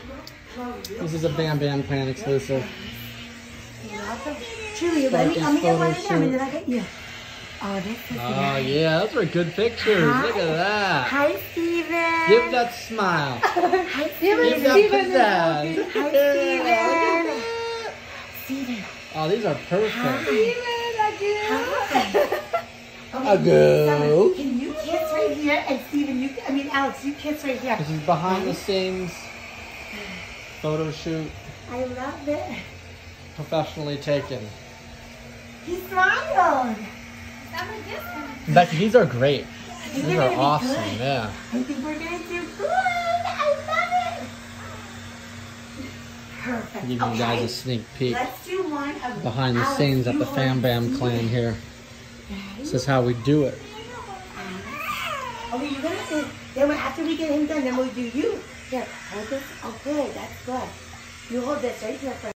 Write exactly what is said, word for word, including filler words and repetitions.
This is a Bam Bam Clan exclusive. Truly, let me, let me get one of them and then I get you. Oh, this is Oh, yeah, those are good pictures. Hi. Look at that. Hi, Steven. Give that smile. Hi, Steven. Give that pizzazz. Hi, Steven. Steven. Oh, these are perfect. Hi. A go. Can you kiss right here? And Steven, you, I mean, Alex, you kiss right here. This is behind the scenes photo shoot. I love it. Professionally taken. He smiled. Becky, these are great. I think These they're are gonna be awesome, good. yeah. I think we're gonna do good. I love it. Perfect. Give you Okay. guys a sneak peek Let's do one of behind the Alex, scenes at you the hold Fam Bam Steven. Clan here. Ready? This is how we do it. Okay, you're gonna do, then after we get him done, then we'll do you. Here, hold this. Oh, good. That's good. You hold this right here first.